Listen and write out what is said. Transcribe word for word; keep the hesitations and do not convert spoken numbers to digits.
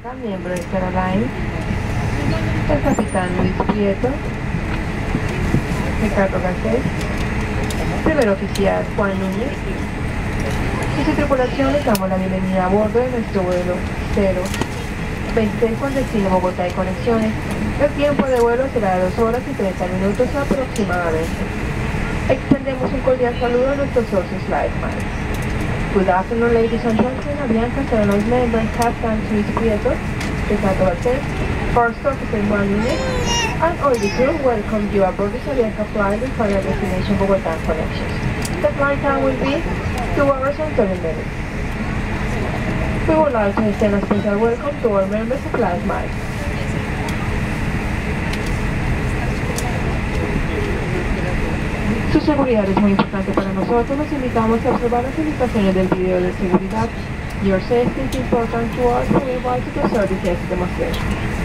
Blanca, miembro de Star Alliance, el capitán Luis Prieto, Ricardo Garcés, primer oficial Juan Núñez y su tripulación les damos la bienvenida a bordo de nuestro vuelo cero veintiséis con destino Bogotá y conexiones. El tiempo de vuelo será de dos horas y treinta minutos aproximadamente. Extendemos un cordial saludo a nuestros socios LifeMiles. Good afternoon, ladies and gentlemen. Avianca Airlines members, Captain Luis Prieto, Ricardo Garcés, First Officer Juan Núñez, and all the crew welcome you aboard this Avianca flight with final destination Bogotá connections. The flight time will be two hours and thirty minutes. We would like to extend a special welcome to all members of LifeMiles. Su seguridad es muy importante para nosotros. Los invitamos a observar las indicaciones del video de seguridad. Your safety is important to us, so we invite you to observe this demonstration.